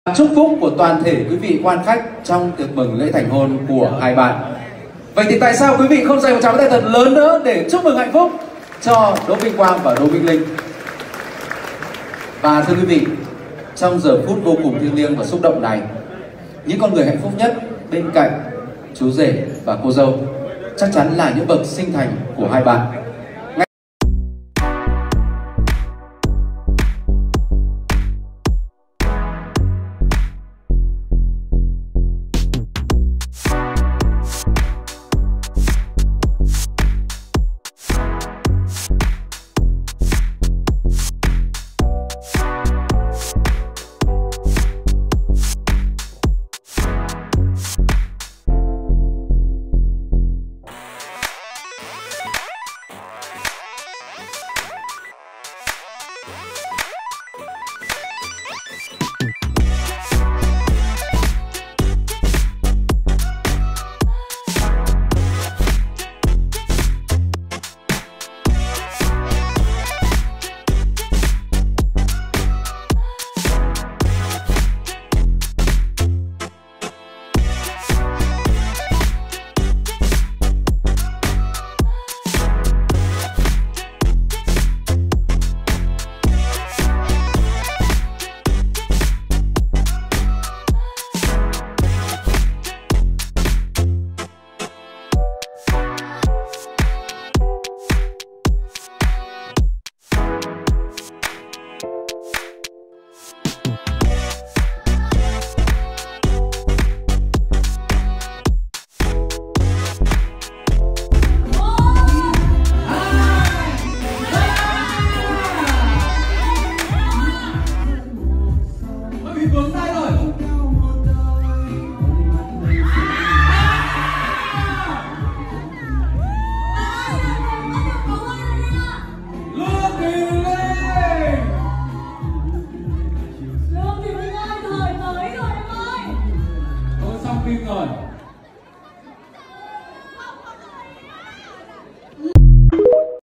Chúc phúc của toàn thể quý vị quan khách trong tiệc mừng lễ thành hôn của hai bạn. Vậy thì tại sao quý vị không dành một tràng tay thật lớn nữa để chúc mừng hạnh phúc cho Đỗ Vinh Quang và Đỗ Vinh Linh? Và thưa quý vị, trong giờ phút vô cùng thiêng liêng và xúc động này, những con người hạnh phúc nhất bên cạnh chú rể và cô dâu chắc chắn là những bậc sinh thành của hai bạn. Vướng tay rồi. Lương Thùy Linh. Lương Thùy Linh ơi, thời tới rồi em ơi. Tôi xong phim rồi.